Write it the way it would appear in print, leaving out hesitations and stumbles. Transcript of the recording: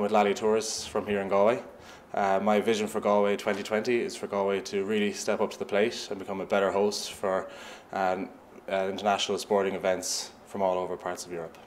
with Lally Tours from here in Galway. My vision for Galway 2020 is for Galway to really step up to the plate and become a better host for international sporting events from all over parts of Europe.